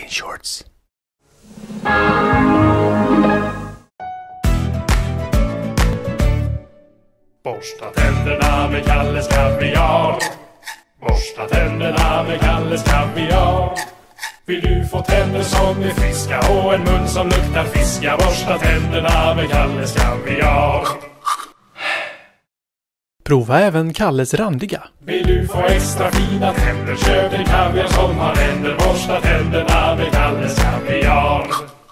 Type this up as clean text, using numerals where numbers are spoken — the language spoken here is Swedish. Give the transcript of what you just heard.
din shorts. Borsta tänderna med Kalles kaviar. Borsta tänderna med Kalles kaviar. Vill du få tänder som är friska och en mun som luktar fiska? Borsta tänderna med Kalles kaviar. Prova även Kalles randiga. Vill du få extra fina tänder? Köp en kaviar som har ränder. Borsta tänderna med Kalles kaviar.